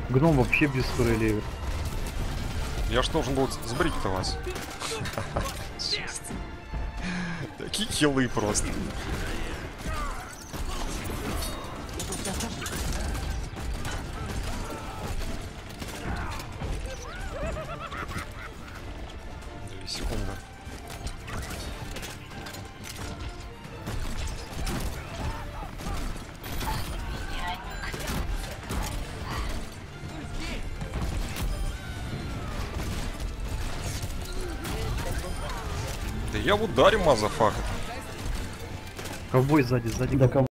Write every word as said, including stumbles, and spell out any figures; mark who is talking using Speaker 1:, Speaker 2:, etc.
Speaker 1: Гном вообще без турелей.
Speaker 2: Я ж должен был сбрить-то вас. Такие хилы просто. Две секунды. Да я в ударе, мазафака.
Speaker 1: Ковбой сзади, сзади.
Speaker 3: Да,
Speaker 1: ковбой.